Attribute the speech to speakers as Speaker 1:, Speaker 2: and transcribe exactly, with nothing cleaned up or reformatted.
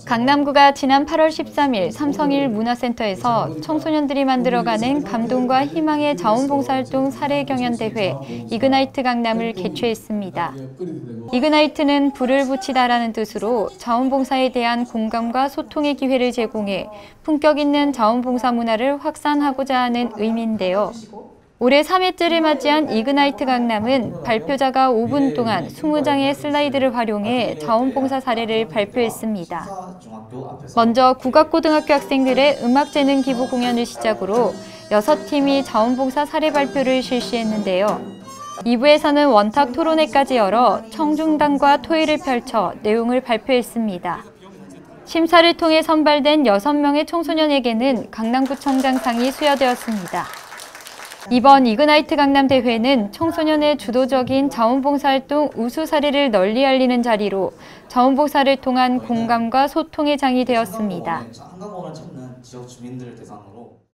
Speaker 1: 강남구가 지난 팔월 십삼일 삼성일 문화센터에서 청소년들이 만들어가는 감동과 희망의 자원봉사활동 사례경연대회 이그나이트 강남을 개최했습니다. 이그나이트는 불을 붙이다라는 뜻으로 자원봉사에 대한 공감과 소통의 기회를 제공해 품격 있는 자원봉사 문화를 확산하고자 하는 의미인데요. 올해 삼 회째를 맞이한 이그나이트 강남은 발표자가 오 분 동안 이십 장의 슬라이드를 활용해 자원봉사 사례를 발표했습니다. 먼저 국악고등학교 학생들의 음악재능 기부 공연을 시작으로 여섯 팀이 자원봉사 사례 발표를 실시했는데요. 이 부에서는 원탁 토론회까지 열어 청중단과 토의를 펼쳐 내용을 발표했습니다. 심사를 통해 선발된 여섯 명의 청소년에게는 강남구청장상이 수여되었습니다. 이번 이그나이트 강남 대회는 청소년의 주도적인 자원봉사활동 우수 사례를 널리 알리는 자리로 자원봉사를 통한 공감과 소통의 장이 되었습니다.